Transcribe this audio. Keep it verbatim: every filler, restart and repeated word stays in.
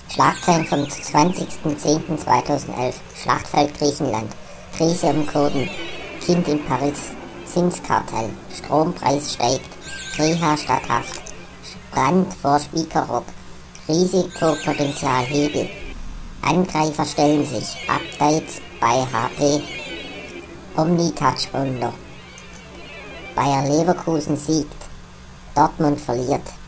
Schlagzeilen vom zwanzigsten zehnten zweitausendelf. Schlachtfeld Griechenland. Krise um Kurden. Kind in Paris. Zinskartell. Strompreis steigt. Reha statt Haft. Brand vor Spiekeroog. Risikopotenzial Hebel. Angreifer stellen sich. Updates bei H P. Omnitouch-Wunder. Bayer Leverkusen siegt. Dortmund verliert.